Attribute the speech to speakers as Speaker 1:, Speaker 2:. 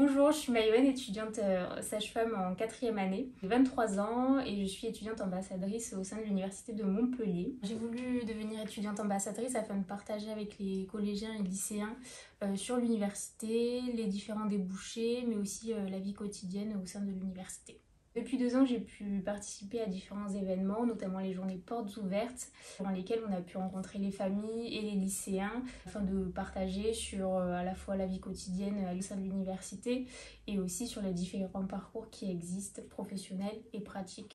Speaker 1: Bonjour, je suis Maïwen, étudiante sage-femme en 4e année. J'ai 23 ans et je suis étudiante ambassadrice au sein de l'université de Montpellier. J'ai voulu devenir étudiante ambassadrice afin de partager avec les collégiens et lycéens sur l'université, les différents débouchés, mais aussi la vie quotidienne au sein de l'université. Depuis 2 ans, j'ai pu participer à différents événements, notamment les journées portes ouvertes, dans lesquelles on a pu rencontrer les familles et les lycéens afin de partager sur à la fois la vie quotidienne au sein de l'université et aussi sur les différents parcours qui existent, professionnels et pratiques.